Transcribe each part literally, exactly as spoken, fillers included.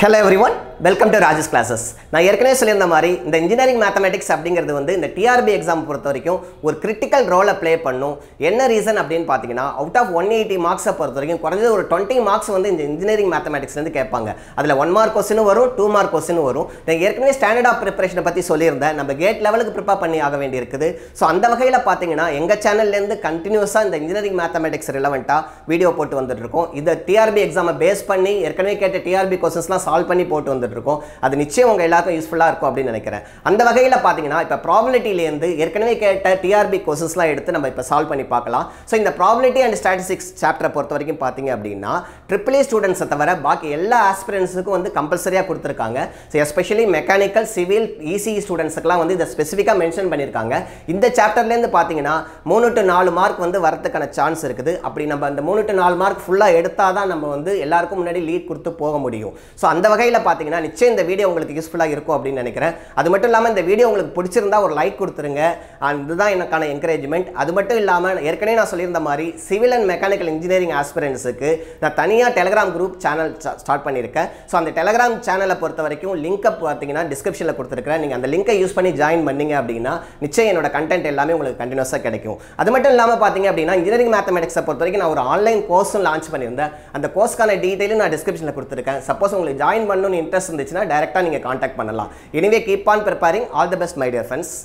Hello everyone, welcome to Rajesh classes. நான் ஏற்கனவே சொல்லியிருந்த மாதிரி இந்த இன்ஜினியரிங் மேத்தமேட்டிக்ஸ் அப்படிங்கிறது வந்து இந்த T R B எக்ஸாம் பொறுத்த வரைக்கும் ஒரு கிரிட்டிக்கல் ரோலை ப்ளே பண்ணும். என்ன ரீசன் அப்படின்னு பார்த்தீங்கன்னா அவுட் ஆஃப் ஒன் எயிட்டி மார்க்ஸை பொறுத்த வரைக்கும் குறைஞ்சது ஒரு டுவெண்ட்டி மார்க்ஸ் வந்து இந்த இன்ஜினியரிங் மேத்தமேட்டிக்ஸ்லேருந்து கேட்பாங்க. அதில் ஒன் மார்க் கொஸ்டின் வரும், டூ மார்க் கொஸ்டின் வரும். நான் ஏற்கனவே ஸ்டாண்டர்ட் ஆஃப் ப்ரிப்பரேஷனை பற்றி சொல்லியிருந்தேன். நம்ம கேட் லெவலுக்கு ப்ரிப்பேர் பண்ணி ஆக வேண்டி இருக்குது. ஸோ அந்த வகையில் பார்த்தீங்கன்னா எங்கள் சேனல்லேருந்து கண்டினியூஸாக இந்த இன்ஜினியரிங் மேத்தமேட்டிக்ஸ் ரிலவெண்ட்டாக வீடியோ போட்டு வந்துட்டு இருக்கோம். இதை T R B எக்ஸாமை பேஸ் பண்ணி ஏற்கனவே கேட்ட T R B கொஸ்டின்ஸ்லாம் சால்வ் பண்ணி போட்டு வந்துட்டு இருக்கோம். அது நிச்சயம் உங்க எல்லாருக்கும் யூஸ்ஃபுல்லா இருக்கும் அப்படின்னு நினைக்கிறேன். அந்த வகையில் பாத்தீங்கன்னா இப்ப ப்ராபபிலிட்டிலேருந்து ஏற்கனவே கேட்ட T R B கொஸ்டின்ஸ்லாம் எடுத்து நம்ம இப்ப சால்வ் பண்ணி பார்க்கலாம். ஸோ இந்த ப்ராபபிலிட்டி அண்ட் ஸ்டாட்டிஸ்டிக்ஸ் சாப்டரை பொறுத்த வரைக்கும் பார்த்தீங்க அப்படின்னா ட்ரிபிள் ஏ ஸ்டூடெண்ட்ஸை தவிர பாக்கி எல்லா ஆஸ்பிரன்ஸுக்கும் வந்து கம்பல்சரியாக கொடுத்துருக்காங்க. So especially mechanical civil EC ஸ்டூடெண்ட்ஸுக்குலாம் வந்து இதை ஸ்பெசிஃபிக்காக மென்ஷன் பண்ணியிருக்காங்க. இந்த சாப்டர்லேருந்து பார்த்தீங்கன்னா மூணு டு நாலு மார்க் வந்து வரதுக்கான சான்ஸ் இருக்குது. அப்படி நம்ம அந்த மூணு டு நாலு மார்க் ஃபுல்லாக எடுத்தால் தான் நம்ம வந்து எல்லாருக்கும் முன்னாடி லீட் கொடுத்து போக முடியும். ஸோ அந்த வகையில் பார்த்தீங்கன்னா நிச்சயம் இந்த வீடியோ உங்களுக்கு யூஸ்ஃபுல்லாக இருக்கும் அப்படின்னு நினைக்கிறேன். அது மட்டும் இல்லாமல் இந்த வீடியோ உங்களுக்கு பிடிச்சிருந்தா ஒரு லைக் கொடுத்துருங்க. அதுதான் எனக்கான என்கரேஜ்மெண்ட். அது மட்டும் இல்லாமல் ஏற்கனவே நான் சொல்லியிருந்த மாதிரி சிவில் அண்ட் மெக்கானிக்கல் இன்ஜினியரிங் ஆஸ்பிரன்ட்ஸுக்கு நான் தனியாக டெலிகிராம் குரூப் சேனல் ஸ்டார்ட் பண்ணியிருக்கேன். ஸோ அந்த டெலிகிராம் சேனலை பொறுத்த வரைக்கும் லிங்க்கை பார்த்தீங்கன்னா டிஸ்கிரிப்ஷனில் கொடுத்துருக்கேன். நீங்கள் அந்த லிங்கை யூஸ் பண்ணி ஜாயின் பண்ணீங்க அப்படின்னா நிச்சயம் என்னோட கண்டென்ட் எல்லாமே உங்களுக்கு கண்டினியூஸாக கிடைக்கும். அது மட்டும் இல்லாமல் பார்த்தீங்க அப்படின்னா இன்ஜினியரிங் மேத்தமெட்டிக்ஸை பொறுத்த வரைக்கும் நான் ஒரு ஆன்லைன் கோர்ஸும் லான்ச் பண்ணியிருந்தேன். அந்த கோர்ஸ்க்கான டீட்டெயிலும் நான் டிஸ்கிரிப்ஷனில் கொடுத்துருக்கேன். சப்போஸ் உங்களுக்கு ஜாயின் பண்ணணும்னு இன்ட்ரெஸ்ட் இருந்துச்சுன்னா டைரெக்டாக நீங்கள் காண்டாக்ட் பண்ணலாம். Anyway keep on preparing. All the best my dear friends.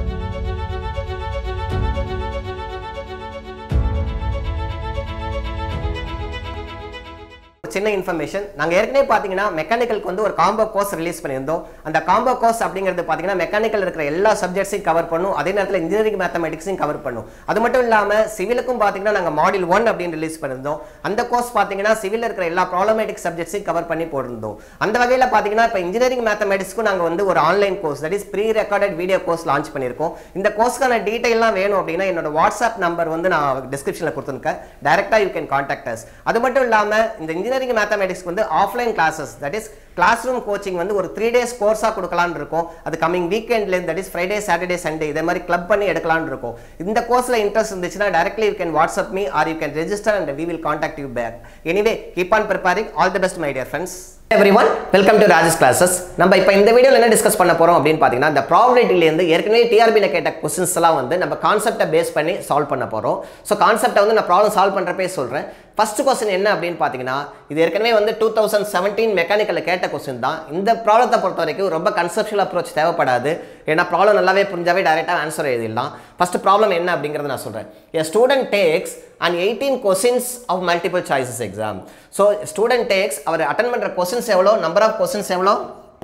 சின்ன இன்ஃபர்மேஷன், நாங்கள் ஏற்கனவே பார்த்தீங்கன்னா மெக்கானிக்கலுக்கு வந்து ஒரு காம்போ கோர்ஸ் ரிலீஸ் பண்ணியிருந்தோம். அந்த காம்போ கோர்ஸ் அப்படிங்கிறது பார்த்தீங்கன்னா மெக்கானிக்கல் இருக்கிற எல்லா சப்ஜெக்ட்ஸையும் கவர் பண்ணும், அதே நேரத்தில் இன்ஜினியரிங் மேத்தமெட்டிக்ஸையும் கவர் பண்ணும். அது மட்டும் இல்லாமல் சிவிலுக்கும் பார்த்தீங்கன்னா நாங்கள் மாடியூல் ஒன் அப்படின்னு ரிலீஸ் பண்ணியிருந்தோம். அந்த கோர்ஸ் பார்த்தீங்கன்னா சிவில் இருக்கிற எல்லா ப்ராப்ளமேட்டிக் சப்ஜெக்ட்ஸையும் கவர் பண்ணி போட்டிருந்தோம். அந்த வகையில் பார்த்தீங்கன்னா இப்போ இன்ஜினியரிங் மேத்தமெட்டிக்ஸ்க்கும் நாங்கள் வந்து ஒரு online course, that is pre recorded video course launch பண்ணியிருக்கோம். இந்த கோர்ஸ்க்கான டீட்டெயிலாம் வேணும் அப்படின்னா என்னோட வாட்ஸ்அப் நம்பர் வந்து நான் டிஸ்கிரிப்ஷனில் கொடுத்துருக்கேன். டைரெக்டாக யூ கேன் கான்டாக்ட் அஸ். அது மட்டும் இல்லாமல் இந்த இன்ஜினியரிங் மேத்தமெட்டிக்ஸ் வந்து offline classes, that is class room coaching வந்து ஒரு த்ரீ டேஸ் கோர்ஸாக கொடுக்கலான்னு இருக்கும். அது கமிங் வீக்கெண்ட்ல, that is Friday Saturday Sunday இதே மாதிரி கிளப் பண்ணி எடுக்கலான்னு இருக்கும். இந்த கோர்ஸ்ல இன்ட்ரெஸ்ட் இருந்துச்சுன்னா directly you can WhatsApp me or you can register and we will contact you back. Anyway keep on preparing. All the best my dear friends. everyone, welcome to Rajesh classes. நம்ம இப்போ இந்த வீடியோல என்ன discuss பண்ண போறோம் அப்படின்னு பார்த்தீங்கன்னா இந்த ப்ராபபிலிட்டில இருந்து ஏற்கனவே T R B ல கேட்ட क्वेश्चंस எல்லாம் வந்து நம்ம கான்செப்ட்டை பேஸ் பண்ணி சால்வ் பண்ண போறோம். சோ கான்செப்ட்டை வந்து நான் ப்ராப்ளம் சால்வ் பண்றப்பே சொல்றேன். ஃபர்ஸ்ட் क्वेश्चन என்ன அப்படின்னு பார்த்தீங்கன்னா இது ஏற்கனவே வந்து டூ தௌசண்ட் செவன்டீன் மெக்கானிக்கல்ல கேட்ட क्वेश्चन தான். இந்த ப்ராப்ளத்தை பொறுத்த வரைக்கும் ரொம்ப கன்செப்சுவல் அப்ரோச் தேவைப்படாது. ஏன்னா ப்ராப்ளம் நல்லாவே புரிஞ்சாவே டைரக்டா ஆன்சர் எழுதிடலாம். ஃபர்ஸ்ட் ப்ராப்ளம் என்ன அப்படிங்கறத நான் சொல்றேன். A student takes and eighteen questions of multiple choices exam. So student takes அவர் அட்டெண்ட் பண்ற questions எவ்வளோ, number of questions எவ்வளோ,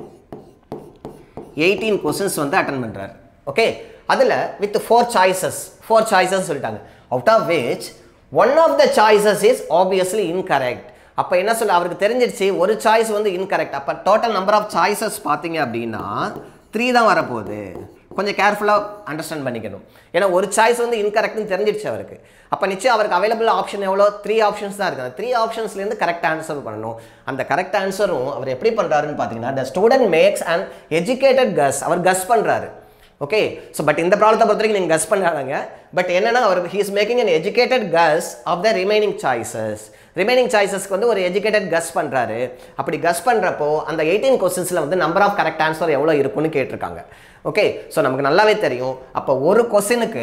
eighteen questions வந்து அட்டெண்ட் பண்றார். ஓகே, அதுல with four choices, four choices சொல்லிட்டாங்க. Out of which one of the choices is obviously incorrect. அப்ப என்ன சொல்ல அவருக்கு தெரிஞ்சிருச்சு ஒரு சாய்ஸ் வந்து incorrect. அப்ப total number of choices பாத்தீங்க அப்படின்னா three தான் வரப்போகுது. கொஞ்சம் கேர்ஃபுல்லாக அண்டர்ஸ்டாண்ட் பண்ணிக்கணும். ஏன்னா ஒரு சாய்ஸ் வந்து இன்கரெக்ட்னு தெரிஞ்சிருச்சு அவருக்கு. அப்போ நிச்சயம் அவருக்கு அவைலபிள் ஆப்ஷன் எவ்வளோ, த்ரீ ஆப்ஷன்ஸ் தான் இருக்குது. அந்த த்ரீ ஆப்ஷன்ஸ்லேருந்து கரெக்ட் ஆன்சர் பண்ணணும். அந்த கரெக்ட் ஆன்சரும் அவர் எப்படி பண்ணுறாருன்னு பார்த்தீங்கன்னா the student makes and educated guess. அவர் கஸ் பண்ணுறாரு. ஓகே, ஸோ பட் இந்த ப்ராப்ளத்தை பொறுத்த வரைக்கும் நீங்கள் கஸ் பண்ணாங்க. பட் என்னன்னா அவர் he is making an educated guess of the remaining choices. Remaining சாய்ஸஸ்க்கு வந்து ஒரு எஜுகேட்டட் கஸ் பண்ணுறாரு. அப்படி கஸ் பண்ணுறப்போ அந்த எயிட்டீன் கொஸ்டின்ஸில் வந்து நம்பர் ஆஃப் கரெக்ட் ஆன்சர் எவ்வளோ இருக்குன்னு கேட்டிருக்காங்க. ஓகே, ஸோ நமக்கு நல்லாவே தெரியும். அப்போ ஒரு கொஸ்டினுக்கு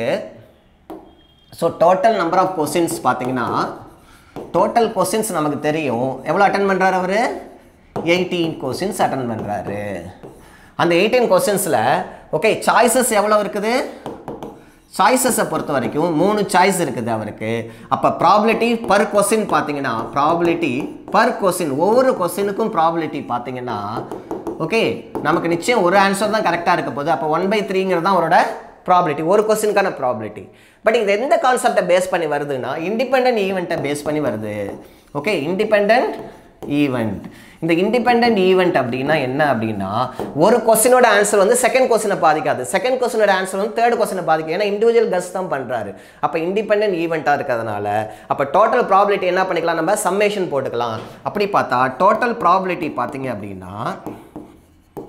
so total number of questions பார்த்தீங்கன்னா டோட்டல் கொஸ்டின்ஸ் நமக்கு தெரியும். எவ்வளோ அட்டன் பண்ணுறாரு அவர், எயிட்டீன் கொஸ்டின்ஸ் அட்டன் பண்ணுறாரு. அந்த எயிட்டீன் கொஸ்டின்ஸில் ஓகே சாய்ஸஸ் எவ்வளோ இருக்குது, சாய்ஸஸை பொறுத்த வரைக்கும் மூணு சாய்ஸ் இருக்குது அவருக்கு. அப்போ ப்ராபபிலிட்டி பர் கொஸ்டின் பார்த்தீங்கன்னா ப்ராபபிலிட்டி பர் கொஸ்டின் ஒவ்வொரு கொஸ்டினுக்கும் ப்ராபபிலிட்டி பார்த்தீங்கன்னா ஓகே நமக்கு நிச்சயம் ஒரு ஆன்சர் தான் கரெக்டாக இருக்க போகுது. அப்போ ஒன் பை த்ரீங்கிறது தான் அவரோட ப்ராபபிலிட்டி, ஒரு கொஸ்டினுக்கான ப்ராபபிலிட்டி. பட் இது எந்த கான்செப்டை பேஸ் பண்ணி வருதுன்னா இண்டிபெண்டன்ட் ஈவெண்ட்டை பேஸ் பண்ணி வருது. Okay, independent event. இந்த இண்டிபெண்டன்ட் ஈவெண்ட் அப்படின்னா என்ன அப்படின்னா ஒரு கொஸ்டினோட ஆன்சர் வந்து செகண்ட் கொஸ்டினை பாதிக்காது, செகண்ட் கொஸ்டினோட ஆன்சர் வந்து தேர்ட் கொஸ்டினை பாதிக்கும். ஏன்னா இண்டிவிஜுவல் கஸ் தான் பண்ணுறாரு. அப்போ இண்டிபெண்டன்ட் ஈவெண்ட்டாக இருக்கிறதுனால அப்போ டோட்டல் ப்ராபபிலிட்டி என்ன பண்ணிக்கலாம், நம்ம சம்மேஷன் போட்டுக்கலாம். அப்படி பார்த்தா டோட்டல் ப்ராபபிலிட்டி பார்த்தீங்க அப்படின்னா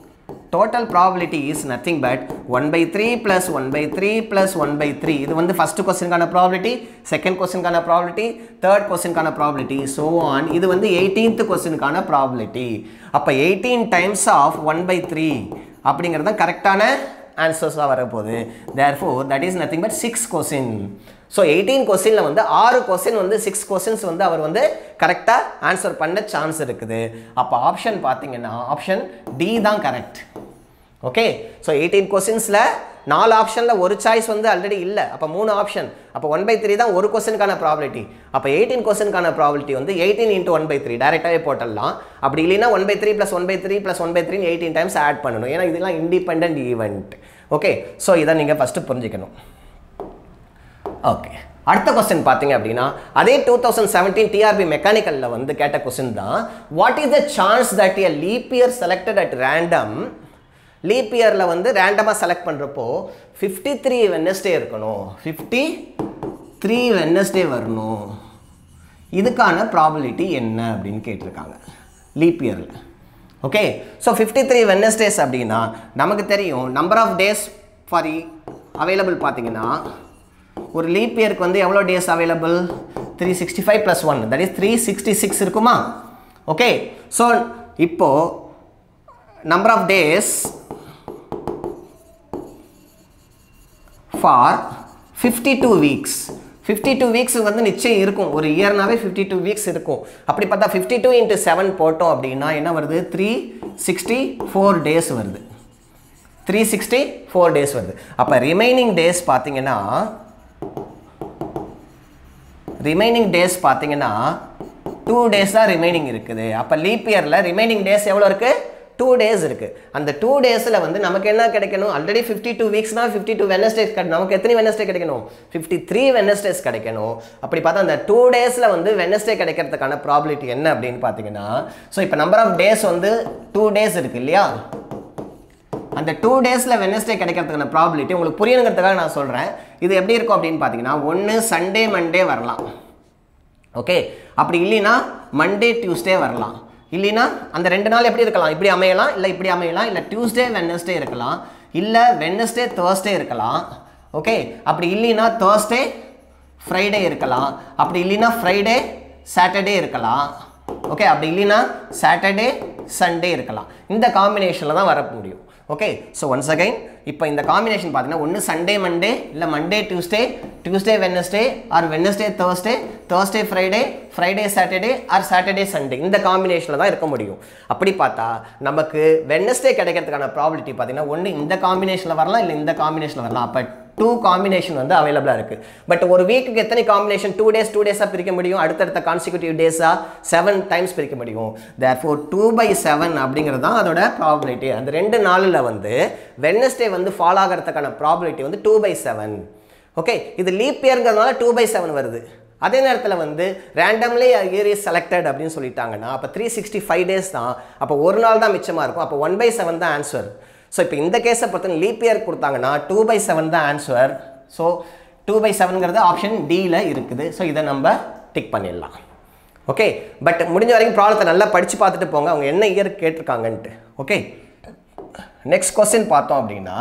total probability is nothing but one by three plus one by three plus one by three. இது வந்து first question கான probability, second question கான probability, third question கான probability, so on. இது வந்து eighteenth question கான probability. அப்ப eighteen times of one by three அப்படிங்கிறது தான் கரெக்டான ஆன்சர்ஸா வரப்போகுது. Therefore that is nothing but six question. So eighteen questionல வந்து ஆறு question வந்து six questions வந்து அவர் வந்து கரெக்டா ஆன்சர் பண்ண சான்ஸ் இருக்குது. அப்ப ஆப்ஷன் பாத்தீங்கன்னா ஆப்ஷன் D தான் கரெக்ட். ஓகே, so eighteen questionsல நாலு ஆப்ஷன்ல ஒரு சாய்ஸ் வந்து ஆல்ரெடி இல்ல. அப்ப மூணு ஆப்ஷன். அப்ப one by three தான் ஒரு क्वेश्चनக்கான probability. அப்ப eighteen क्वेश्चनக்கான probability வந்து eighteen into one by three டைரக்டாவே போடலாம். அப்படி இல்லனா one by three plus one by three plus one by three eighteen times add பண்ணனும். ஏனா இதெல்லாம் இண்டிபெண்டன்ட் ஈவென்ட். ஓகே, சோ இத நீங்க ஃபர்ஸ்ட் புரிஞ்சிக்கணும். ஓகே, அடுத்த क्वेश्चन பாத்தீங்க அப்படினா அதே twenty seventeen T R B மெக்கானிக்கல்ல வந்து கேட்ட क्वेश्चन தான். What is the chance that a leap year selected at random leap yearல வந்து ரேண்டமா செலக்ட் பண்றப்போ fifty-three Wednesday இருக்கணும், fifty-three Wednesday வரணும், இதுக்கான probability என்ன அப்படினு கேட்டிருக்காங்க leap yearல. ஓகே, so fifty-three Wednesdays அப்படினா நமக்கு தெரியும் number of days for available பாத்தீங்கன்னா ஒரு லீப் இயருக்கு வந்து எவ்வளவு days available three sixty-five plus one that is three sixty-six இருக்குமா. ஓகே, so இப்போ number of days for fifty-two weeks fifty-two weeks வந்து நிச்சயம் இருக்கும். ஒரு இயர்னாவே fifty-two weeks இருக்கும். அப்படி பார்த்தா fifty-two into seven போட்டோம் அப்படினா என்ன வருது three sixty-four days வருது. three sixty-four days வருது. அப்ப ரிமைனிங் டேஸ் பாத்தீங்கன்னா ரிமைனிங் டேஸ் பாத்தீங்கன்னா two days தான் ரிமைனிங் இருக்குது. அப்ப லீப் இயர்ல ரிமைனிங் டேஸ் எவ்வளவு இருக்கு? two days இருக்கு. அந்த two daysல வந்து நமக்கு என்ன கிடைக்கணும்? ஆல்ரெடி fifty-two weeksனா fifty-two Wednesdays நமக்கு எத்தனை Wednesday கிடைக்கணும்? fifty-three Wednesdays கிடைக்கணும். அப்படி பார்த்தா அந்த two daysல வந்து Wednesday கிடைக்கிறதுக்கான probability என்ன அப்படினு பாத்தீங்கன்னா சோ இப்போ நம்பர் ஆஃப் டேஸ் வந்து two days இருக்கு இல்லையா? அந்த two daysல Wednesday கிடைக்கிறதுக்கான probability உங்களுக்கு புரியணும்ங்கிறதுக்காக நான் சொல்றேன். இது எப்படி இருக்கும் அப்படினு பாத்தீங்கன்னா ஒன்னு சண்டே மண்டே வரலாம். ஓகே, அப்படி இல்லனா மண்டே டியூஸ்டே வரலாம். இல்லனா அந்த ரெண்டு நாள் எப்படி இருக்கலாம்? இப்படி அமையலாம், இல்ல இப்படி அமையலாம், இல்ல டியூஸ்டே வெட்னஸ்டே இருக்கலாம், இல்ல வெட்னஸ்டே தர்ஸ்டே இருக்கலாம். ஓகே, அப்படி இல்லனா தர்ஸ்டே ஃப்ரைடே இருக்கலாம், அப்படி இல்லனா ஃப்ரைடே சாட்டர்டே இருக்கலாம். ஓகே, அப்படி இல்லனா சாட்டர்டே சண்டே இருக்கலாம். இந்த காம்பினேஷன்ல தான் வர முடியும். ஓகே, so once again இப்போ இந்த காம்பினேஷன் பாத்தீங்கன்னா ஒன்னு சண்டே மண்டே, இல்ல Monday Tuesday, Tuesday Wednesday, or Wednesday Thursday, Thursday Friday, Friday Saturday, or Saturday Sunday. இந்த காம்பினேஷன்ல தான் இருக்க முடியும். அப்படி பார்த்தா நமக்கு வெட்னஸ்டே கிடைக்கிறதுக்கான probability பாத்தீங்கன்னா ஒன்னு இந்த காம்பினேஷன்ல வரலாம், இல்ல இந்த காம்பினேஷன்ல வரலாம். அப்ப two காம்பினேஷன் வந்து அவைலபிளா இருக்கு. பட் ஒரு வீக்குக்கு எத்தனை combination? two days two days ஆ பிரிக்க முடியும். அடுத்தடுத்த கான்சிக்யூட்டிவ் டேஸா seven டைம்ஸ் பிரிக்க முடியும். therefore two by seven அப்படிங்கிறது தான் அதோட probability. அந்த ரெண்டு நாள்ல வந்து வெட்னஸ்டே வந்து ஃபால் ஆகிறதுக்கான probability வந்து two by seven. ஓகே, இது லீப் இயர்ங்கிறதுனால two by seven வருது. அதே நேரத்தில் வந்து randomly a year is selected அப்படின்னு சொல்லிட்டாங்கன்னா அப்ப three sixty-five days தான். அப்ப ஒரு நாள் தான் மிச்சமா இருக்கும். அப்ப one by seven தான் ஆன்சர். ஸோ இப்போ இந்த கேஸை பொறுத்த லீப் இயர் கொடுத்தாங்கன்னா two by seven தான் ஆன்சர். ஸோ two by sevenங்கிறது ஆப்ஷன் டியில் இருக்குது. ஸோ இதை நம்ம டிக் பண்ணிடலாம். ஓகே, பட் முடிஞ்ச வரைக்கும் ப்ராப்ளத்தை நல்லா படித்து பார்த்துட்டு போங்க அவங்க என்ன இயர் கேட்டிருக்காங்கன்ட்டு. ஓகே, நெக்ஸ்ட் கொஸ்டின் பார்த்தோம் அப்படின்னா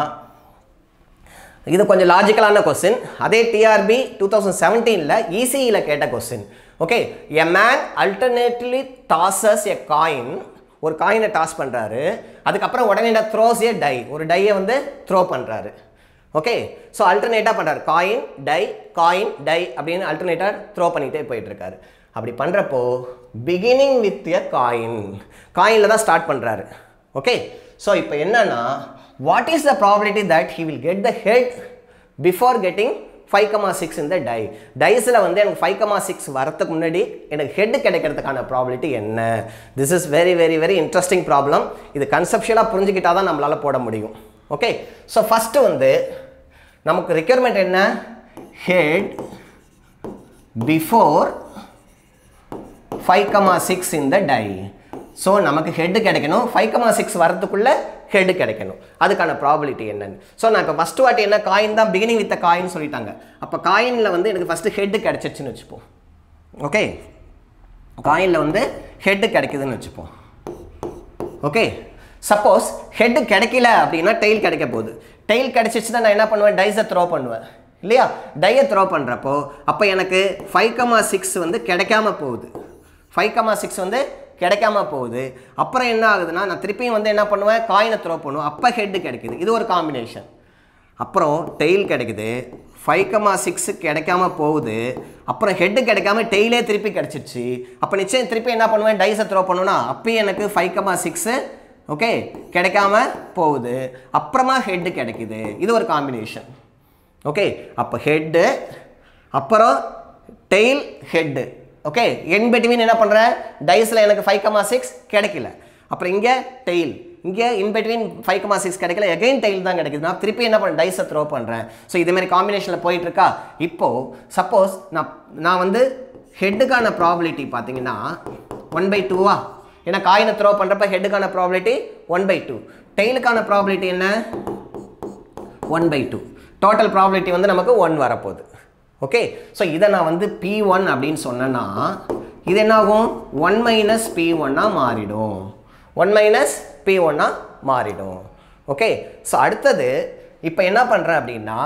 இது கொஞ்சம் லாஜிக்கலான கொஸ்டின். அதே டிஆர்பி டூ தௌசண்ட் செவன்டீனில் இசிஇயில் கேட்ட question. Okay, a man alternately tosses a coin, ஒரு காயினை டாஸ் பண்ணுறாரு, அதுக்கப்புறம் உடனே த்ரோஸ் ஏ டை, ஒரு டையை வந்து த்ரோ பண்ணுறாரு. ஓகே, ஸோ அல்டர்னேட்டாக பண்ணுறாரு, காயின் டை காயின் டை அப்படின்னு அல்டர்னேட்டாக த்ரோ பண்ணிகிட்டே போயிட்டுருக்காரு. அப்படி பண்ணுறப்போ பிகினிங் வித் எ காயின், காயினில் தான் ஸ்டார்ட் பண்ணுறாரு. ஓகே, ஸோ இப்போ என்னன்னா what is the probability that he will get the head before getting five comma six in the die. டைஸ்ல வந்து எனக்கு five comma six வரதுக்கு முன்னாடி எனக்கு ஹெட் கிடைக்கிறதுக்கான probability என்ன? This is very very very interesting problem. இது கன்செப்சுவலா புரிஞ்சிக்கிட்டா தான் நம்மளால போட முடியும். ஓகே, சோ ஃபர்ஸ்ட் வந்து நமக்கு requirement என்ன? head before five comma six in the die. So நமக்கு ஹெட் கிடைக்கணும், five comma six வரதுக்குள்ள ஹெட் கிடைக்கணும். அதுக்கான probability என்னன்னு. சோ நான் இப்ப ஃபர்ஸ்ட் வாட்டி என்ன காயின் தான் beginning with the coin சொல்லிட்டாங்க. அப்ப காயின்ல வந்து எனக்கு ஃபர்ஸ்ட் ஹெட் கிடைச்சிருச்சுன்னு வெச்சுப்போம். ஓகே, காயின்ல வந்து ஹெட் கிடைக்குதுன்னு வெச்சுப்போம். ஓகே, சப்போஸ் ஹெட் கிடைக்கல அப்படின்னா டெயில் கிடைக்க போகுது. டெயில் கிடைச்சிச்சுன்னா நான் என்ன பண்ணுவேன், டைஸை த்ரோ பண்ணுவேன் இல்லையா? டையை த்ரோ பண்ணுறப்போ அப்போ எனக்கு ஃபைவ் கமா சிக்ஸ் வந்து கிடைக்காம போகுது. ஃபைவ் கமா சிக்ஸ் வந்து கிடைக்காம போகுது. அப்புறம் என்ன ஆகுதுன்னா நான் திருப்பியும் வந்து என்ன பண்ணுவேன், காயினை த்ரோ பண்ணுவேன். அப்போ ஹெட்டு கிடைக்குது. இது ஒரு காம்பினேஷன். அப்புறம் டெயில் கிடைக்குது, ஃபைவ் கமா சிக்ஸு கிடைக்காம போகுது. அப்புறம் ஹெட்டு கிடைக்காம டெய்லே திருப்பி கிடச்சிருச்சு. அப்போ நிச்சயம் திருப்பி என்ன பண்ணுவேன், டைஸை த்ரோ பண்ணுவேன்னா அப்பயும் எனக்கு ஃபைவ் கமா சிக்ஸு ஓகே கிடைக்காம போகுது. அப்புறமா ஹெட்டு கிடைக்குது. இது ஒரு காம்பினேஷன். ஓகே அப்போ ஹெட்டு அப்புறம் tail head. Okay in between என்ன பண்ணுறேன், டைஸில் எனக்கு ஃபைவ் கமா சிக்ஸ் கிடைக்கல. அப்புறம் இங்கே டெயில், இங்கே in between five comma six கிடைக்கல, எகைன் டெயில் தான் கிடைக்குது. நான் திருப்பி என்ன பண்ணுறேன், டைஸை த்ரோ பண்ணுறேன். ஸோ இதேமாதிரி காம்பினேஷனில் போயிட்டுருக்கா. இப்போது சப்போஸ் நான் நான் வந்து ஹெட்டுக்கான ப்ராபிலிட்டி பார்த்தீங்கன்னா ஒன் பை டூவா, ஏன்னா காயினை த்ரோ பண்ணுறப்ப ஹெட்டுக்கான ப்ராபிலிட்டி ஒன் பை டூ, டெயிலுக்கான ப்ராபிலிட்டி என்ன one by two, total probability வந்து நமக்கு ஒன் வரப்போகுது. ஓகே ஸோ இதை நான் வந்து பி ஒன் அப்படின்னு சொன்னேன்னா இது என்னாகும், ஒன் மைனஸ் பி ஒன்னாக மாறிடும். ஒன் மைனஸ் பி ஒன்னாக மாறிடும். ஓகே ஸோ அடுத்தது இப்போ என்ன பண்ணுறேன் அப்படின்னா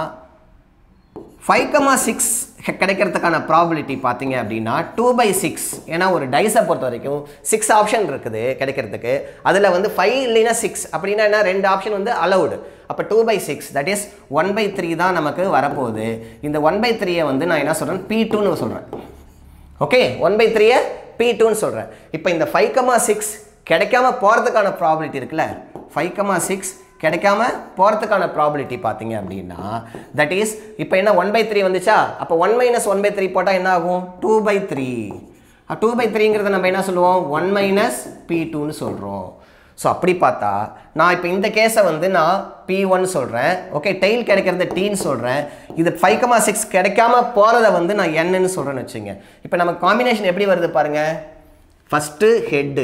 ஃபைவ் கமா சிக்ஸ் கிடைக்கிறதுக்கான ப்ராபிலிட்டி பார்த்தீங்க அப்படின்னா டூ பை சிக்ஸ். ஏன்னா ஒரு டைஸை பொறுத்த வரைக்கும் சிக்ஸ் ஆப்ஷன் இருக்குது கிடைக்கிறதுக்கு. அதில் வந்து ஃபைவ் இல்லைன்னா சிக்ஸ் அப்படின்னா என்ன, ரெண்டு ஆப்ஷன் வந்து அலவுடு. அப்போ two by six that is one by three தான் நமக்கு வரப்போகுது. இந்த ஒன் பை த்ரீயை வந்து நான் என்ன சொல்கிறேன், பி டூன்னு சொல்கிறேன். ஓகே ஒன் பை த்ரீயை பி டூன்னு சொல்கிறேன். இப்போ இந்த ஃபைவ் கமா சிக்ஸ் கிடைக்காம போகிறதுக்கான ப்ராபிலிட்டி இருக்குல்ல, ஃபைவ் கமா சிக்ஸ் கிடைக்காம போகிறதுக்கான ப்ராபிலிட்டி பார்த்தீங்க அப்படின்னா தட் இஸ் இப்போ என்ன ஒன் பை த்ரீ வந்துச்சா, அப்போ one minus one by three போட்டால் என்ன ஆகும், two by three. Two by த்ரீங்கிறத நம்ம என்ன சொல்லுவோம், ஒன் மைனஸ் பி டூன்னு சொல்கிறோம். ஸோ அப்படி பார்த்தா நான் இப்போ இந்த கேஸை வந்து நான் பி ஒன் சொல்கிறேன். ஓகே டெயில் கிடைக்கிறது டீன்னு சொல்கிறேன். இது ஃபைவ் கமா சிக்ஸ் கிடைக்காம போகிறத வந்து நான் என்னன்னு சொல்கிறேன்னு வச்சுங்க. இப்போ நமக்கு காம்பினேஷன் எப்படி வருது பாருங்கள். ஃபஸ்ட்டு ஹெட்டு,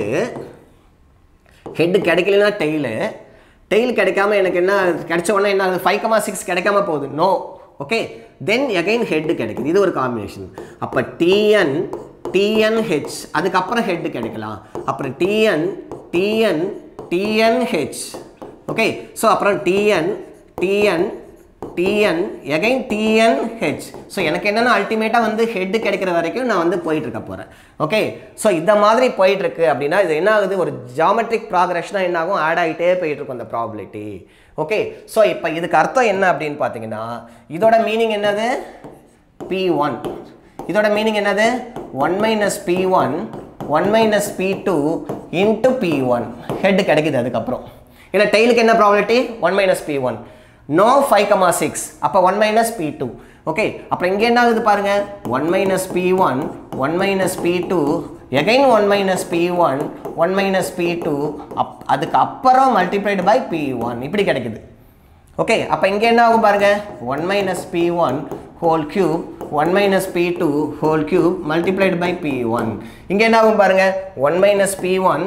ஹெட்டு கிடைக்கலனா டெய்லு, டெயில் கிடைக்காம எனக்கு என்ன கிடைச்ச உடனே என்ன ஆகுது, ஃபைவ் கமா சிக்ஸ் கிடைக்காம போகுது, no. Okay then again head கிடைக்குது. இது ஒரு காம்பினேஷன். அப்போ டிஎன் டிஎன்ஹெச் அதுக்கப்புறம் ஹெட்டு கிடைக்கலாம். அப்புறம் TN TN TNH. Okay so அப்புறம் TN TN TN again TNH. So எனக்கு என்னென்னா அல்டிமேட்டாக வந்து ஹெட்டு கிடைக்கிற வரைக்கும் நான் வந்து போயிட்டுருக்க போகிறேன். ஓகே ஸோ இந்த மாதிரி போயிட்டுருக்கு அப்படின்னா இது என்ன ஆகுது, ஒரு ஜாமெட்ரிக் ப்ராக்ரெஷனாக என்ன ஆகும், ஆட் ஆகிட்டே போயிட்டுருக்கும் அந்த ப்ராபிலிட்டி. ஓகே ஸோ இப்போ இதுக்கு அர்த்தம் என்ன அப்படின்னு பார்த்தீங்கன்னா இதோட மீனிங் என்னது, பி ஒன். இதோட மீனிங் என்னது, one minus P one one minus P two into P one head கிடைக்குது. அதுக்கப்புறம் ஏன்னா டெய்லுக்கு என்ன probability, one minus P one, no five comma six, அப்போ one minus P two. Okay அப்புறம் இங்கே என்ன ஆகுது பாருங்கள், one minus P one one minus P two again one minus P one one minus P two அப் அதுக்கு அப்புறம் multiplied by P one இப்படி கிடைக்குது. ஓகே அப்போ இங்கே என்ன ஆகும் பாருங்கள், one minus P one whole cube one minus P two whole cube multiplied by P one. இங்கே என்ன ஆகும் பாருங்கள், one minus P one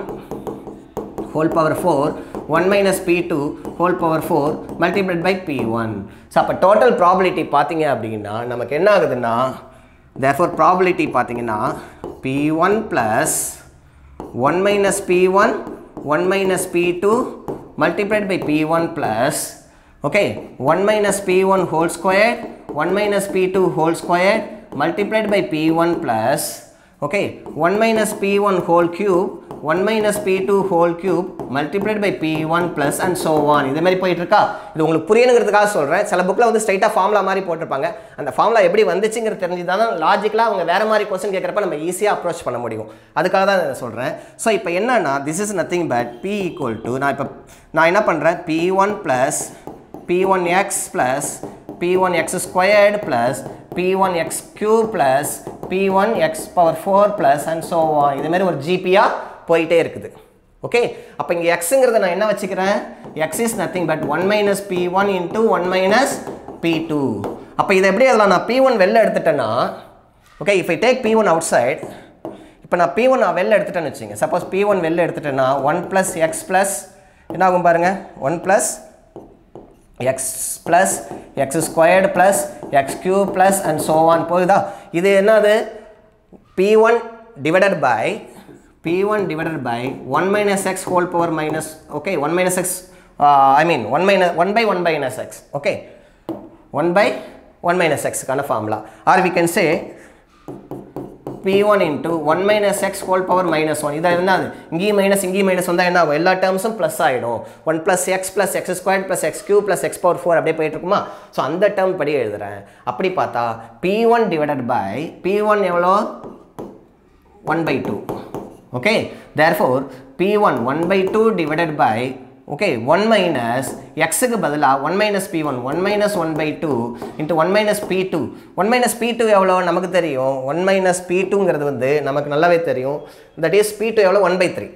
whole power four one minus p two whole power four multiplied by p one. So அப்ப total probability பாத்தீங்க அப்படின்னா நமக்கு என்ன ஆகுதுன்னா therefore probability பாத்தீங்கன்னா p one plus one minus p one one minus p two multiplied by p one plus okay one minus p one whole square one minus p two whole square multiplied by p one plus okay one minus p one whole cube one minus p two whole cube multiplied by p one plus and so on. இதே மாதிரி போயிட்டு இருக்கா. இது உங்களுக்கு புரியணுங்கிறதுக்காக சொல்றேன். சில புக்ல வந்து ஸ்ட்ரைட்டா ஃபார்முலா மாதிரி போட்டுருப்பாங்க. அந்த ஃபார்முலா எப்படி வந்துச்சுங்கிறது தெரிஞ்சுதான் லாஜிக்கலா அவங்க வேற மாதிரி क्वेश्चन கேக்குறப்ப நம்ம ஈஸியா அப்ரோச் பண்ண முடியும். அதுக்காக தான் நான் சொல்றேன். சோ இப்போ என்னன்னா this is nothing but p equal to நான் இப்ப நான் என்ன பண்றேன் p one plus p one x plus p one x squared plus p one x cube plus p one x power four plus and so on. இதே மாதிரி ஒரு ஜிபியா போயிட்டே இருக்குது. ஓகே அப்ப இங்க xங்கிறத நான் என்ன வச்சுக்கிறேன், x is nothing but one minus p one into one minus p two. அப்ப இத எப்படி எழுதலாம், நான் p one வெளில எடுத்துட்டேனா okay if I take p one outside இப்போ நான் p one வெளில எடுத்துட்டேன்னு வெச்சீங்க. சப்போஸ் p one வெளில எடுத்துட்டேனா one plus x plus என்ன ஆகும் பாருங்க one plus x plus x squared plus x cube plus and so on போகுதா. இது என்னது p one divided by p P one divided by one minus x whole power minus, okay, one minus x, uh, I mean one minus one by one minus x, okay, one by one minus x kind of formula, or we can say P one into one minus x whole power minus one. இதை என்ன இங்கேயும் minus இங்கேயும் minus வந்தால் என்ன ஆகும், எல்லா டேர்ம்ஸும் plus ஆகிடும். One plus x plus x square plus x cube plus x power four அப்படியே போயிட்டு இருக்குமா. ஸோ அந்த டேர்ம் படி எழுதுகிறேன். அப்படி பார்த்தா P one divided by P one எவ்வளோ, one by two. Okay, therefore P one one by two divided by, okay, one minus x க்கு பதிலா one minus P one, one minus one by two into one minus P two. one minus P two எவ்வளோ நமக்கு தெரியும், one minus P two ங்கிறது வந்து நமக்கு நல்லாவே தெரியும், that is P two எவ்வளோ, one by three.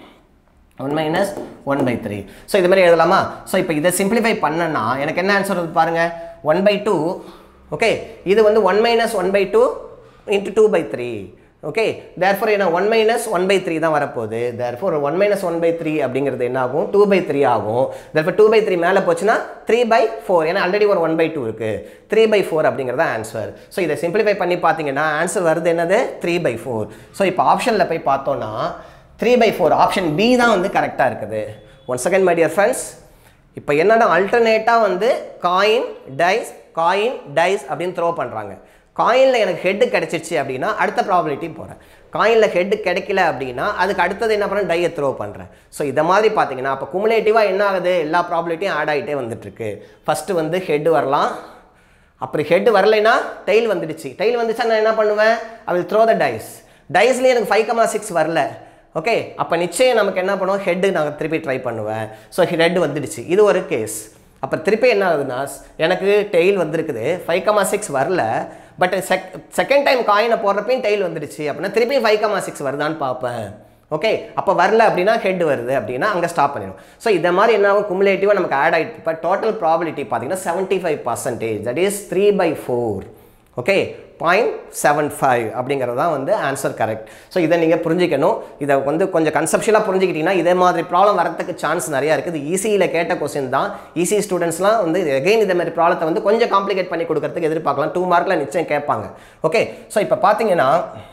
one minus one by three. So இது மாதிரி எழுதலாமா. ஸோ இப்போ இதை சிம்பிளிஃபை பண்ணனா எனக்கு என்ன ஆன்சர் வருது பாருங்க, one by two. ஓகே, இது வந்து one minus one by two into two by three. Okay, therefore என்ன one minus one by three தான் வரப்போகுது. therefore one minus one by three அப்படிங்கிறது என்ன ஆகும், two by three ஆகும். therefore two by three மேலே போச்சுன்னா three by four, ஏன்னா ஆல்ரெடி ஒரு one by two இருக்குது, three by four அப்படிங்கிறது ஆன்சர். ஸோ இதை சிம்பிளிஃபை பண்ணி பார்த்தீங்கன்னா ஆன்சர் வருது என்னது, three by four. ஸோ இப்போ ஆப்ஷனில் போய் பார்த்தோன்னா three by four option B தான் வந்து கரெக்டாக இருக்குது. Once again my dear friends, இப்போ என்னன்னா அல்டர்னேட்டாக வந்து காயின் டைஸ் காயின் டைஸ் அப்படின்னு த்ரோ பண்ணுறாங்க. காயினில் எனக்கு ஹெட்டு கிடச்சிருச்சு அப்படின்னா அடுத்த ப்ராபபிலிட்டி போகிறேன். காயினில் ஹெட்டு கிடைக்கல அப்படின்னா அதுக்கு அடுத்தது என்ன பண்ணுறேன், டையை த்ரோ பண்ணுறேன். ஸோ இதை மாதிரி பார்த்தீங்கன்னா அப்போ குமுலேட்டிவாக என்ன ஆகுது, எல்லா ப்ராபபிலிட்டியும் ஆட் ஆகிட்டே வந்துட்டுருக்கு. ஃபஸ்ட்டு வந்து ஹெட்டு வரலாம், அப்படி ஹெட்டு வரலைன்னா டெய்ல் வந்துடுச்சு. டெய்ல் வந்துச்சா நான் என்ன பண்ணுவேன், I will throw the dice. டைஸ்லேயே எனக்கு ஃபைவ் கமா சிக்ஸ் வரல. ஓகே, அப்போ நிச்சயம் நமக்கு என்ன பண்ணுவோம், ஹெட்டு நாங்கள் திருப்பி ட்ரை பண்ணுவேன். ஸோ ஹெட் வந்துடுச்சு, இது ஒரு கேஸ். அப்போ திருப்பி என்ன ஆகுதுன்னா எனக்கு டெய்ல் வந்திருக்குது, ஃபைவ் கமா சிக்ஸ் வரல, பட் செக் செகண்ட் டைம் காயினை போடுறப்பையும் டெய்ல் வந்துடுச்சு அப்படின்னா திருப்பி ஃபைவ் கமா சிக்ஸ் வருதான்னு பார்ப்பேன். ஓகே, அப்போ வரல அப்படின்னா ஹெட் வருது அப்படின்னா அங்கே ஸ்டாப் பண்ணிடும். ஸோ இதை மாதிரி என்ன ஆகும், குமுலேட்டிவாக நமக்கு ஆட் ஆகிட்டு. இப்போ டோட்டல் ப்ராபிலிட்டி பார்த்தீங்கன்னா seventy five percentage, that is three by four. Okay, point seven five அப்படிங்கிறது தான் வந்து ஆன்சர் கரெக்ட். ஸோ இதை நீங்கள் புரிஞ்சிக்கணும். இதை வந்து கொஞ்சம் கன்செப்ஷுவலாக புரிஞ்சிக்கிட்டீங்கன்னா இதே மாதிரி ப்ராப்ளம் வரதுக்கு சான்ஸ் நிறையா இருக்குது. ஈஸியில் கேட்ட கொஸ்டின் தான். ஈஸி ஸ்டூடெண்ட்ஸ்லாம் வந்து எகைன் இதே மாதிரி ப்ராப்ளத்தை வந்து கொஞ்சம் காம்ப்ளிகேட் பண்ணி கொடுக்கறதுக்கு எதிர்பார்க்கலாம். டூ மார்க்கில் நிச்சயம் கேட்பாங்க. ஓகே, ஸோ இப்போ பார்த்தீங்கன்னா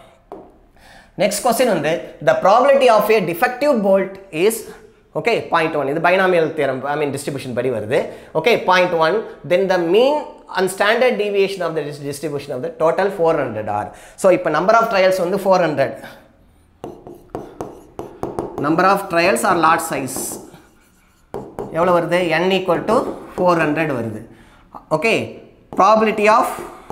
நெக்ஸ்ட் கொஸ்டின் வந்து the probability of a defective bolt is, okay, point one. இது binomial theorem, I mean distribution படி வருது. Okay, point one. Then the mean and standard deviation of the distribution of the total four hundred are. So இப்போ number of trials வந்து four hundred, number of trials are lot size எவ்வளோ வருது, n equal to four hundred வருது. Okay, probability of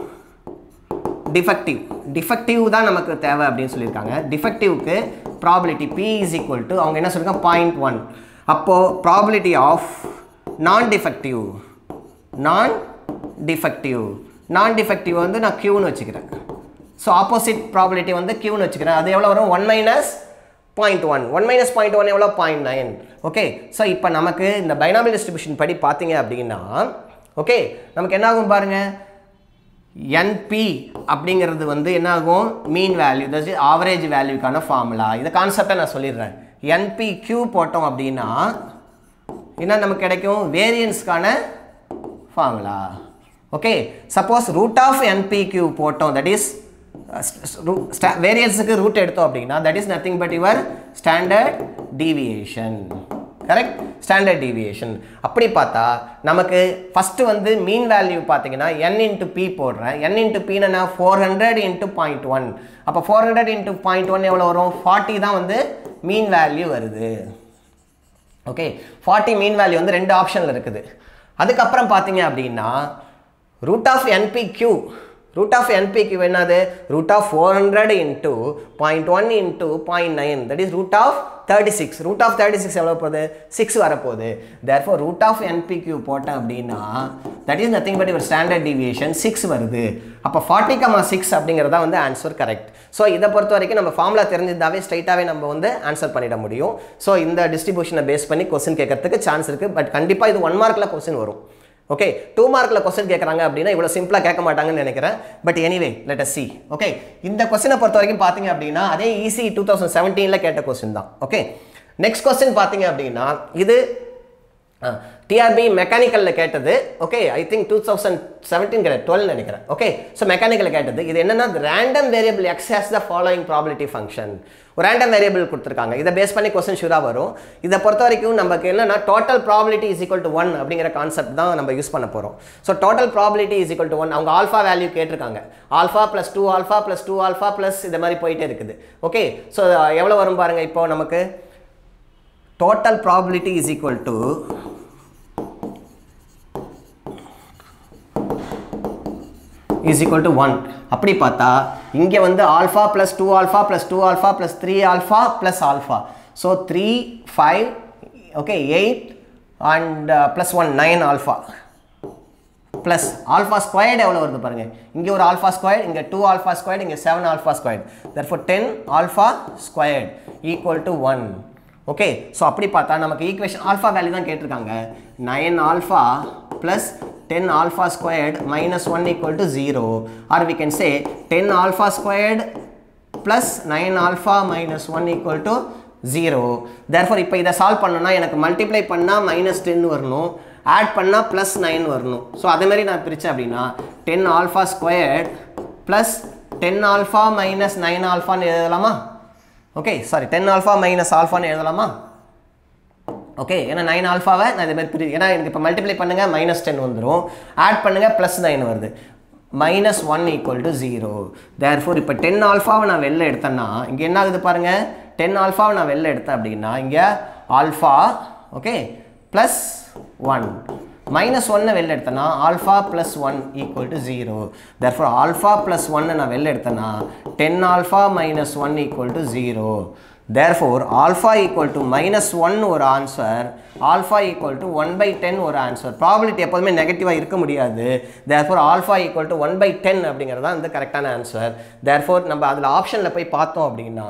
defective, defective தான் நமக்கு தேவை அப்படின்னு சொல்லியிருக்காங்க. defectiveக்கு probability p is equal to அவங்க என்ன சொல்லியிருக்காங்க, பாயிண்ட் ஒன். அப்போது probability of non defective, non defective, non defective வந்து நான் க்யூன்னு வச்சுக்கிறேன். ஸோ ஆப்போசிட் ப்ராபபிலிட்டி வந்து க்யூன்னு வச்சுக்கிறேன். அது எவ்வளோ வரும், one minus point one. One minus point one எவ்வளோ, பாயிண்ட் நைன். ஓகே, ஸோ இப்போ நமக்கு இந்த பைனாமியல் டிஸ்ட்ரிபியூஷன் படி பார்த்தீங்க அப்படின்னா, ஓகே, நமக்கு என்ன ஆகும் பாருங்கள், என்பி அப்படிங்கிறது வந்து என்ன ஆகும், mean value, that is average வேல்யூக்கான ஃபார்முலா. இந்த கான்செப்டை நான் சொல்லிடுறேன். என்பி கியூ போட்டோம் அப்படின்னா என்ன நமக்கு கிடைக்கும், வேரியன்ஸ்க்கான formula. Okay, suppose root of NPQ போட்டோம், தட் இஸ் வேரியன்ஸுக்கு ரூட் எடுத்தோம் அப்படின்னா that is nothing but your standard deviation. Correct, standard deviation. அப்படி பார்த்தா நமக்கு ஃபஸ்ட்டு வந்து மீன் வேல்யூ பார்த்தீங்கன்னா என் இன்ட்டு பி போடுறேன். என் இன்ட்டு பின்னா four hundred into point one. அப்போ four hundred into point one எவ்வளோ வரும், ஃபார்ட்டி தான் வந்து மீன் வேல்யூ வருது. ஓகே, ஃபார்ட்டி மீன் வேல்யூ வந்து ரெண்டு ஆப்ஷனில் இருக்குது. அதுக்கப்புறம் பார்த்தீங்க அப்படின்னா root of NPQ, root of NPQ என்னது, root of four hundred into point one into point nine, that is root of thirty six. Root of thirty six எவ்வளோ போகுது, சிக்ஸ் வரப்போகுது. தேர்ஃபோர் ரூட் ஆஃப் என்பிக்யூ போட்டேன் அப்படின்னா that is nothing but your standard deviation six வருது. அப்போ forty comma six அப்படிங்கிறதா வந்து answer correct. So இதை பொறுத்த வரைக்கும் நம்ம ஃபார்முலா தெரிஞ்சிருந்தாவே ஸ்ட்ரைட்டாகவே நம்ம வந்து ஆன்சர் பண்ணிட முடியும். ஸோ இந்த டிஸ்ட்ரிபியூஷனை பேஸ் பண்ணி கொஸ்டின் கேட்கறதுக்கு சான்ஸ் இருக்குது. பட் கண்டிப்பாக இது ஒன் மார்க்கில் கொஸ்டின் வரும். ஓகே, டூ மார்க்கில் கொஸ்டின் கேட்குறாங்க அப்படின்னா இவ்வளோ சிம்பிளாக கேட்க மாட்டாங்கன்னு நினைக்கிறேன். But anyway let us see. Okay, இந்த கொஸ்டினை பொறுத்த வரைக்கும் பார்த்தீங்க அப்படின்னா அதே ஈஸி டூ தௌசண்ட் செவன்டீனில் கேட்ட கொஸ்டின் தான். ஓகே, நெக்ஸ்ட் கொஸ்டின் பார்த்தீங்க அப்படின்னா இது டிஆர்பி மெக்கானிக்கலில் கேட்டது. Okay, I think two thousand seventeen கிடையாது, டுவெல் நினைக்கிறேன். ஓகே, ஸோ மெக்கானிக்கலில் கேட்டது. இது என்னன்னா random variable X has the following probability function. ஒரு ரேண்டம் வேரியபிள் கொடுத்துருக்காங்க. இதை பேஸ் பண்ணி கொஸ்டின் ஷூராக வரும். இதை பொறுத்த வரைக்கும் நமக்கு என்னன்னா total probability is equal to one அப்படிங்கிற கான்செப்ட் தான் நம்ம யூஸ் பண்ண போகிறோம். So total probability is equal to one. அவங்க ஆல்ஃபா வேல்யூ கேட்டிருக்காங்க. Alpha plus two alpha plus two alpha plus இது மாதிரி போயிட்டே இருக்குது. ஓகே, ஸோ எவ்வளோ வரும் பாருங்க. இப்போ நமக்கு total probability is equal to is equal to one. அப்படி பார்த்தா இங்கே வந்து alpha plus two alpha plus two alpha plus three alpha plus alpha. So three five okay eight and plus one nine alpha plus alpha squared எவ்வளோ வருது பாருங்கள். இங்கே ஒரு alpha squared, இங்கே டூ ஆல்ஃபா ஸ்கொயர்டு, இங்கே seven alpha squared. therefore ten alpha squared equal to one. Okay, so அப்படி பார்த்தா நமக்கு ஈக்குவேஷன் ஆல்ஃபா வேல்யூ தான் கேட்டிருக்காங்க. Nine alpha plus ten alpha squared minus one equal to zero, or we can say ten alpha squared plus nine alpha minus one equal to zero. therefore இப்போ இதை solve பண்ணணும்னா எனக்கு multiply பண்ணால் minus ten வரணும், add பண்ணால் plus nine வரணும். So அதேமாதிரி நான் பிரித்தேன் அப்படின்னா ten alpha squared plus ten alpha minus nine ஆல்ஃபான்னு எழுதலாமா? Okay, sorry ten alpha minus ஆல்ஃபான்னு எழுதலாமா? ஓகே, ஏன்னா நைன் ஆல்ஃபாவை நான் இதே மாதிரி பிரி, ஏன்னா எனக்கு இப்போ மல்டிப்ளை பண்ணுங்கள் மைனஸ் டென் வந்துடும், ஆட் பண்ணுங்கள் ப்ளஸ் நைன் வருது, minus one equal to zero. Therefore இப்போ டென் ஆல்ஃபாவை நான் வெளில எடுத்தேன்னா இங்கே என்ன ஆகுது பாருங்கள். டென் ஆல்ஃபாவை நான் வெளில எடுத்தேன் அப்படின்னா இங்கே alpha okay plus one, minus ஒன்னை வெளில எடுத்தேன்னா alpha plus one equal to zero. Therefore alpha plus ஒன்னை நான் வெளில எடுத்தேன்னா ten alpha minus one equal to zero. therefore alpha equal to minus one ஒரு answer, alpha equal to one by ten ஒரு answer. Probability எப்போதுமே நெகட்டிவாக இருக்க முடியாது. therefore alpha equal to one by ten அப்படிங்கிறது தான் இந்த கரெக்டான ஆன்சர். therefore நம்ம அதில் ஆப்ஷனில் போய் பார்த்தோம் அப்படின்னா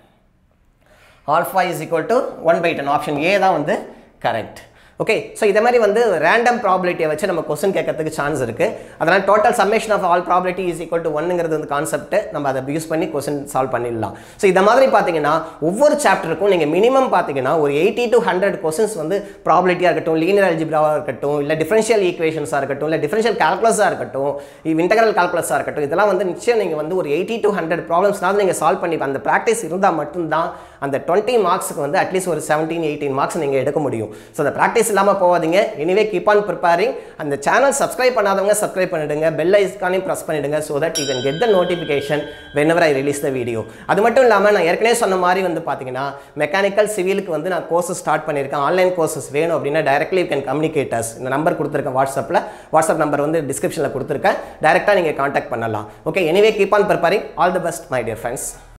alpha is equal to one by ten, option A தான் வந்து கரெக்ட். ஓகே, ஸோ இதே மாதிரி வந்து ரேண்டம் ப்ராபபிலிட்டியை வச்சு நம்ம கொஸ்டின் கேட்கறதுக்கு சான்ஸ் இருக்குது. அதனால் total summation of all probability is equal to ஒன்னுங்கிறது வந்து கான்செப்ட் நம்ம அதை யூஸ் பண்ணி கொஸ்டின் சால்வ் பண்ணிடலாம். ஸோ இந்த மாதிரி பார்த்தீங்கன்னா ஒவ்வொரு சாப்டருக்கும் நீங்கள் மினிமம் பார்த்தீங்கன்னா ஒரு எயிட்டி டு ஹண்ட்ரட் கொஸ்டின்ஸ் வந்து ப்ராபபிலிட்டியாக இருக்கட்டும், லீனியர் அல்ஜிப்ராவாக இருக்கட்டும், இல்லை டிஃபரன்ஷியல் ஈக்குவேஷன்ஸாக இருக்கட்டும், இல்லை டிஃபரன்ஷியல் கால்குலஸாக இருக்கட்டும், இன்டெக்ரல் கால்குலஸாக இருக்கட்டும், இதெல்லாம் வந்து நிச்சயம் நீங்கள் வந்து ஒரு எயிட்டி டு ஹண்ட்ரட் ப்ராப்ளம்ஸ்னாலும் நீங்கள் சால்வ் பண்ணி அந்த ப்ராக்டிஸ் இருந்தால் மட்டும்தான் அந்த டுவெண்ட்டி மார்க்ஸுக்கு வந்து அட்லீஸ்ட் ஒரு செவன்டீன் எயிட்டீன் மார்க்ஸ் நீங்கள் எடுக்க முடியும். ஸோ அந்த ப்ராக்டிஸ் இல்லாமல் போகாதீங்க. Anyway keep on preparing. அந்த சேனல் சப்ஸ்கிரைப் பண்ணாதவங்க சப்ஸ்கிரைப் பண்ணிடுங்க, பெல் ஐக்கானையும் ப்ரெஸ் பண்ணிடுங்க, so that you can get the notification whenever I release the video. அது மட்டும் இல்லாமல் நான் ஏற்கனவே சொன்ன மாதிரி வந்து பார்த்தீங்கன்னா மெக்கானிக்கல் சிவிலுக்கு வந்து நான் கோர்சஸ் ஸ்டார்ட் பண்ணியிருக்கேன். ஆன்லைன் கோர்சஸ் வேணும் அப்படின்னா directly you can communicate us. இந்த நம்பர் கொடுத்துருக்கேன் வாட்ஸ்அப்பில், வாட்ஸ்அப் நம்பர் வந்து டிஸ்கிரிப்ஷனில் கொடுத்துருக்கேன், டைரெக்டாக நீங்கள் காண்டாக்ட் பண்ணலாம். Okay, anyway keep on preparing. All the best my dear friends.